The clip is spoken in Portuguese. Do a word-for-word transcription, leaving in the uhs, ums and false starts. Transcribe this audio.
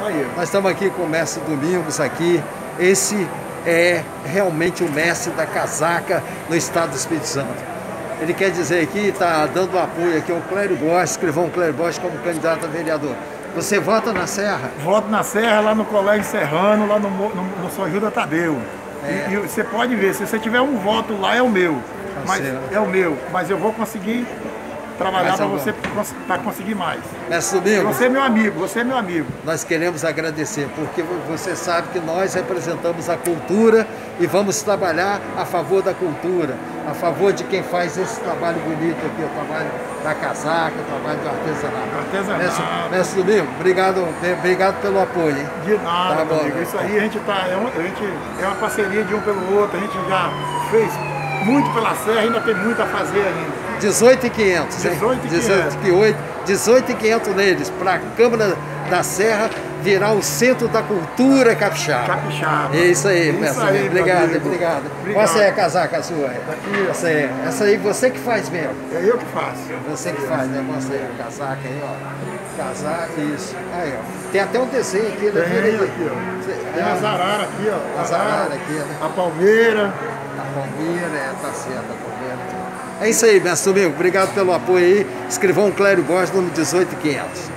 aí. Nós estamos aqui com o mestre Domingos aqui. Esse é realmente o mestre da casaca no estado do Espírito Santo. Ele quer dizer aqui, está dando apoio aqui ao Clério Borges, escrivão Clério Borges como candidato a vereador. Você vota na Serra? Voto na Serra, lá no Colégio Serrano, lá no, no, no São Judas Tadeu. É. E, e você pode ver, se você tiver um voto lá, é o meu. Mas, é o meu, mas eu vou conseguir trabalhar para você para conseguir mais. Mestre Domingos, você é meu amigo, você é meu amigo. Nós queremos agradecer, porque você sabe que nós representamos a cultura e vamos trabalhar a favor da cultura, a favor de quem faz esse trabalho bonito aqui, o trabalho da casaca, o trabalho do artesanato. Artesanato. Mestre, Mestre Domingos, obrigado, obrigado pelo apoio, hein? De nada, tá bom, amigo. Isso aí a gente tá, é, um, a gente é uma parceria de um pelo outro, a gente já fez muito pela Serra, ainda tem muito a fazer ainda. dezoito e quinhentos, dezoito e quinhentos. dezoito e quinhentos neles, para a Câmara da Serra virar o centro da cultura capixaba. Capixaba. É isso aí, isso aí, obrigado, obrigado. Qual é a casaca sua? Aqui, essa aí, essa aí você que faz mesmo. É eu que faço. Você que faz, né? Mostra aí a casaca aí, ó. Casaca, isso. Aí, ó. Tem até um desenho aqui, né? Tem aqui, ó. Tem as araras aqui, ó. As araras aqui, né? A palmeira. A palmeira, é, tá certo, a palmeira. É isso aí, mestre Domingos. Obrigado pelo apoio aí. Escrivão Clério Borges, número dezoito e quinhentos.